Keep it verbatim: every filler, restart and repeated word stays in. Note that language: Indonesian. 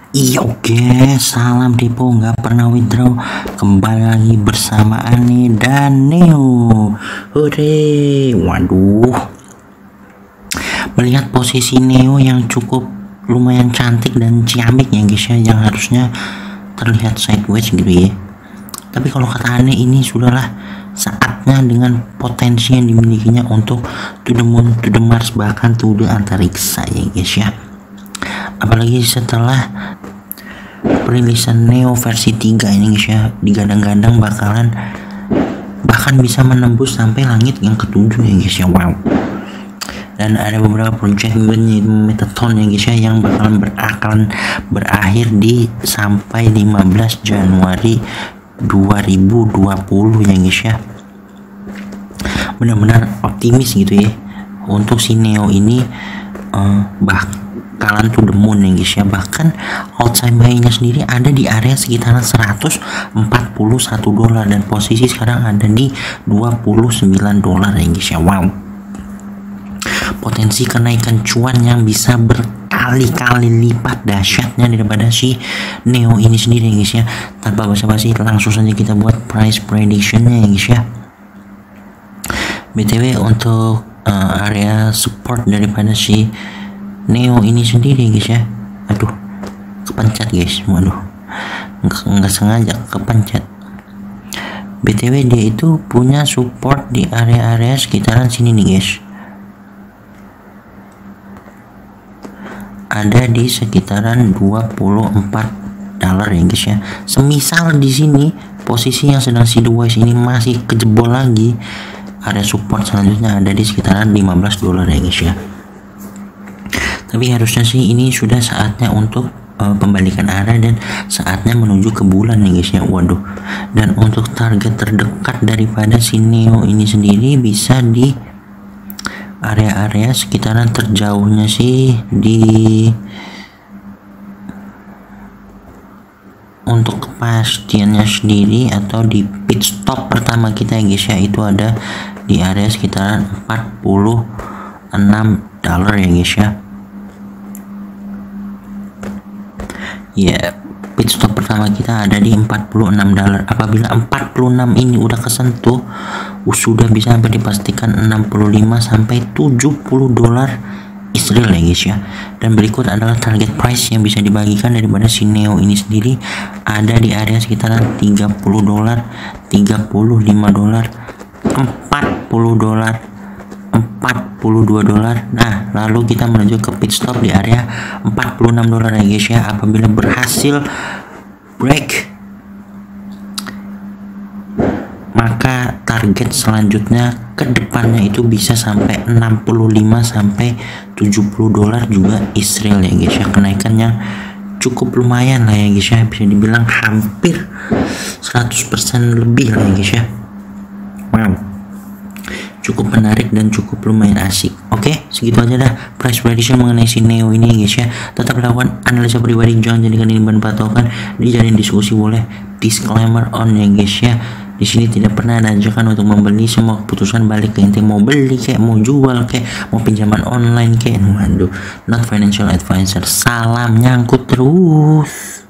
Iya oke, salam Depo nggak pernah withdraw. Kembali lagi bersama Ani dan Neo. Hore, waduh. Melihat posisi Neo yang cukup lumayan cantik dan ciamik ya guys ya, yang harusnya terlihat sideways gitu ya. Tapi kalau kata Ani, ini sudahlah saatnya dengan potensi yang dimilikinya untuk to the moon, to the Mars, bahkan to the antariksa ya guys ya. Apalagi setelah perilisan Neo versi tiga ini guys ya, digadang-gadang bakalan bahkan bisa menembus sampai langit yang ketujuh ya guys ya. Wow. Dan ada beberapa project Mettaton ya guys ya, yang bakalan berakan berakhir di sampai lima belas Januari dua ribu dua puluh ya guys ya. Benar-benar optimis gitu ya untuk si Neo ini, uh, bakalan to the moon ya guys ya. Bahkan outside buy-nya sendiri ada di area sekitaran seratus empat puluh satu dolar dan posisi sekarang ada di dua puluh sembilan dolar ya guys ya. Wow, potensi kenaikan cuan yang bisa berkali-kali lipat dahsyatnya daripada si Neo ini sendiri ya guys ya. Tanpa basa-basi langsung saja kita buat price prediction-nya ya guys ya. B T W untuk uh, area support daripada si Neo ini sendiri guys ya. Aduh, kepencet guys. Waduh, nggak, nggak sengaja kepencet. B T W dia itu punya support di area-area sekitaran sini nih guys. Ada di sekitaran dua puluh empat dolar ya guys ya. Semisal di sini posisi yang sedang sideways ini masih kejebol lagi, area support selanjutnya ada di sekitaran lima belas dolar ya guys ya. Tapi harusnya sih ini sudah saatnya untuk uh, pembalikan arah dan saatnya menuju ke bulan ya guys ya. Waduh. Dan untuk target terdekat daripada si Neo ini sendiri bisa di area-area sekitaran terjauhnya sih di untuk kepastiannya sendiri atau di pit stop pertama kita ya guys ya, itu ada di area sekitaran empat puluh enam dolar ya guys ya. Ya, pit stop pertama kita ada di empat puluh enam dolar. Apabila empat puluh enam ini udah kesentuh, sudah bisa sampai dipastikan enam puluh lima sampai tujuh puluh dolar Israel ya guys ya. Dan berikut adalah target price yang bisa dibagikan daripada si Neo ini sendiri, ada di area sekitaran tiga puluh dolar, tiga puluh lima dolar, empat puluh dolar, empat puluh dua dolar. Nah, lalu kita menuju ke pit stop di area empat puluh enam dolar ya guys ya. Apabila berhasil break, maka target selanjutnya ke depannya itu bisa sampai enam puluh lima sampai tujuh puluh dolar juga Israel ya guys ya. Kenaikannya cukup lumayan lah ya guys ya, bisa dibilang hampir seratus persen lebih lah ya guys ya. Wow, cukup menarik dan cukup lumayan asik. Oke, segitu aja dah price prediction mengenai si Neo ini ya guys ya. Tetap lakukan analisa pribadi, jangan jadikan ini bahan patokan, dijalin diskusi boleh, disclaimer on ya guys ya. Di sini tidak pernah ada ajakan untuk membeli, semua keputusan balik ke inti, mau beli kayak mau jual kayak mau pinjaman online kayak, waduh, not financial advisor. Salam nyangkut terus.